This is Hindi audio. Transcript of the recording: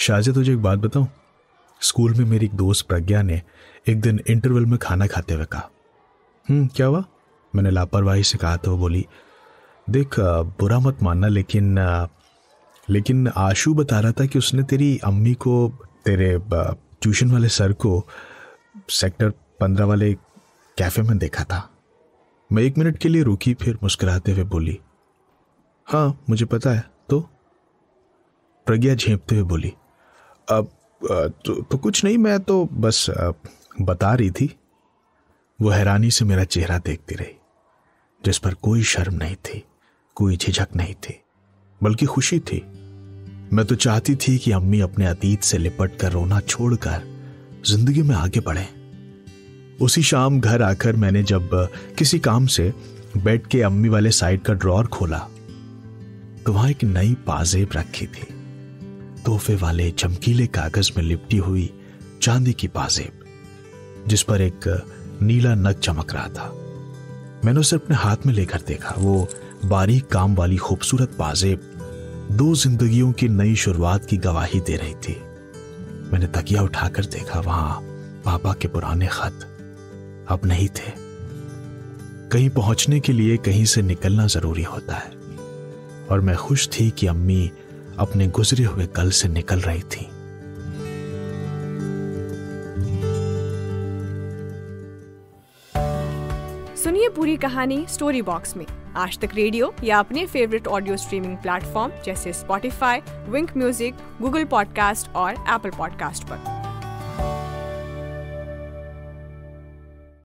शाज़िया तुझे एक बात बताऊं, स्कूल में मेरी एक दोस्त प्रज्ञा ने एक दिन इंटरवल में खाना खाते हुए कहा, क्या हुआ? मैंने लापरवाही से कहा तो वो बोली, देख बुरा मत मानना लेकिन आशु बता रहा था कि उसने तेरी अम्मी को तेरे ट्यूशन वाले सर को सेक्टर 15 वाले कैफ़े में देखा था। मैं 1 मिनट के लिए रुकी, फिर मुस्कुराते हुए बोली, हाँ मुझे पता है। तो प्रज्ञा झेंपते हुए बोली, अब तो कुछ नहीं, मैं तो बस बता रही थी। वो हैरानी से मेरा चेहरा देखती रही, जिस पर कोई शर्म नहीं थी, कोई झिझक नहीं थी, बल्कि खुशी थी। मैं तो चाहती थी कि अम्मी अपने अतीत से लिपट कर रोना छोड़कर जिंदगी में आगे बढ़े। उसी शाम घर आकर मैंने जब किसी काम से बेड के अम्मी वाले साइड का ड्रॉर खोला तो वहां एक नई पाजेब रखी थी, तोहफे वाले चमकीले कागज में लिपटी हुई चांदी की पाजेब, जिस पर एक नीला नग चमक रहा था। मैंने उसे अपने हाथ में लेकर देखा। वो बारीक काम वाली खूबसूरत पाजेब 2 जिंदगियों की नई शुरुआत की गवाही दे रही थी। मैंने तकिया उठाकर देखा, वहां पापा के पुराने खत अब नहीं थे। कहीं पहुंचने के लिए कहीं से निकलना जरूरी होता है, और मैं खुश थी कि अम्मी अपने गुजरे हुए कल से निकल रही थी। सुनिए पूरी कहानी स्टोरी बॉक्स में आज तक रेडियो या अपने फेवरेट ऑडियो स्ट्रीमिंग प्लेटफॉर्म जैसे Spotify, Wynk Music, Google Podcast और एप्पल पॉडकास्ट पर।